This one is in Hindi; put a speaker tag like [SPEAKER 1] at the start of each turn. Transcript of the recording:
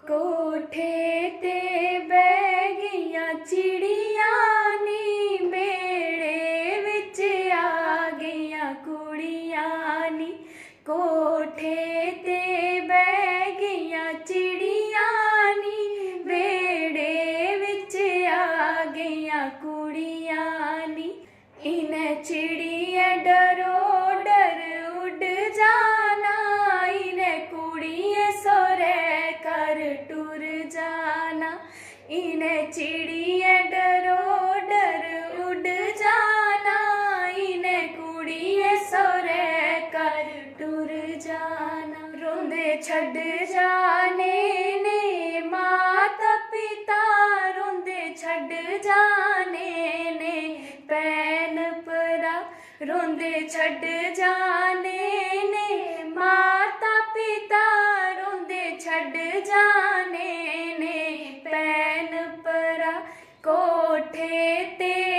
[SPEAKER 1] कोठे ते बह गईयां चिड़ियां नी, बेड़े विच आ गईयां कुड़ियां नी। कोठे ते बह गईयां चिड़ियां नी, बेड़े विच आ गईयां कुड़ियां नी। इन्हें चिड़िया डरो डर उड़ जाना, इन्हें कुड़िए सोरे कर टुर जाना। इन्हें चिड़िया डरो डर उड़ जाना, इन्हें कुड़िए सोरे कर टुर जाना। रोंदे छड़ जाने ने माता पिता, रोंदे छड़ जाने ने भैन भरा। रोंदे छड़ जाने ने माता पिता, रोंदे छड़ जाने ने भैन भरा। कोठे ते